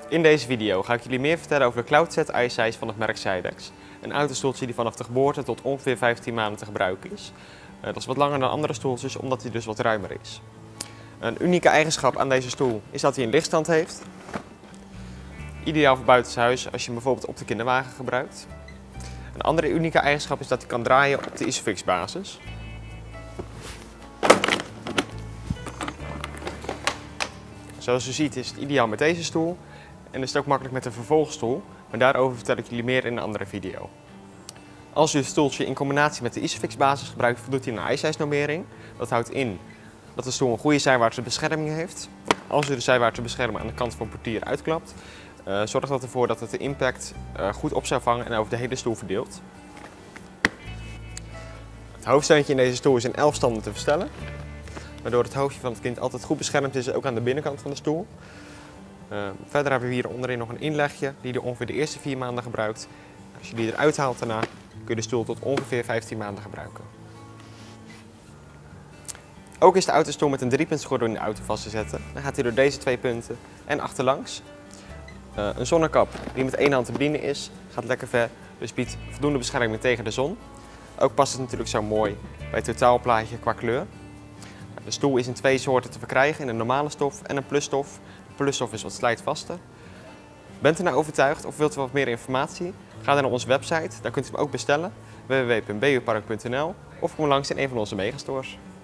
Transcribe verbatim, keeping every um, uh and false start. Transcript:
In deze video ga ik jullie meer vertellen over de Cloudset iSize van het merk Sydex. Een autostoeltje die vanaf de geboorte tot ongeveer vijftien maanden te gebruiken is. Uh, dat is wat langer dan andere stoeltjes, omdat hij dus wat ruimer is. Een unieke eigenschap aan deze stoel is dat hij een lichtstand heeft. Ideaal voor buitenshuis als je hem bijvoorbeeld op de kinderwagen gebruikt. Een andere unieke eigenschap is dat hij kan draaien op de Isofix basis. Zoals u ziet is het ideaal met deze stoel en is het ook makkelijk met een vervolgstoel, maar daarover vertel ik jullie meer in een andere video. Als u het stoeltje in combinatie met de Isofix basis gebruikt, voldoet hij aan een iSize normering. Dat houdt in dat de stoel een goede zijwaartse bescherming heeft. Als u de zijwaartse bescherming aan de kant van het portier uitklapt, uh, zorgt dat ervoor dat het de impact uh, goed op zou vangen en over de hele stoel verdeelt. Het hoofdsteuntje in deze stoel is in elf standen te verstellen, waardoor het hoofdje van het kind altijd goed beschermd is, ook aan de binnenkant van de stoel. Uh, verder hebben we hier onderin nog een inlegje die je ongeveer de eerste vier maanden gebruikt. Als je die eruit haalt daarna, kun je de stoel tot ongeveer vijftien maanden gebruiken. Ook is de autostoel met een driepuntsgordel in de auto vast te zetten. Dan gaat hij door deze twee punten en achterlangs. Uh, een zonnekap die met één hand te bedienen is, gaat lekker ver, dus biedt voldoende bescherming tegen de zon. Ook past het natuurlijk zo mooi bij het totaalplaatje qua kleur. De stoel is in twee soorten te verkrijgen, in een normale stof en een plusstof. De plusstof is wat slijtvaster. Bent u nou overtuigd of wilt u wat meer informatie? Ga dan naar onze website, daar kunt u hem ook bestellen, w w w punt b u park punt n l, of kom langs in een van onze megastores.